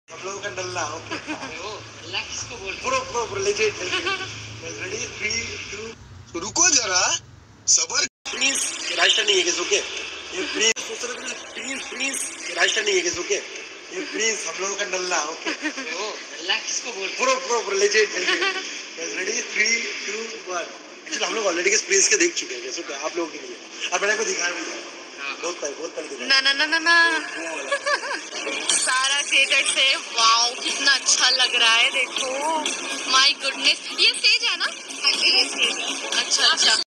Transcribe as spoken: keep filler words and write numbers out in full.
हम लोगों का डल्ला ओके अल्लाह किसको बोल pro pro pro legit ready three two रुको जरा सबर प्लीज राइट नहीं है किस ओके ये प्लीज प्लीज प्लीज राइट नहीं है किस ओके ये प्लीज हम लोगों का डल्ला ओके अल्लाह किसको बोल pro pro pro legit ready three two one actually हम लोग ऑलरेडी किस प्लीज के देख चुके हैं जैसे आप लोगों के लिए अब मैंने को दिखाया भी है बहुत पहले बहुत पहले दिखाया ना ना ना ना ना सारा थिएटर से वाओ कितना अच्छा लग रहा है देखो माय गुडनेस ये स्टेज है ना? हाँ जी ये स्टेज है। अच्छा अच्छा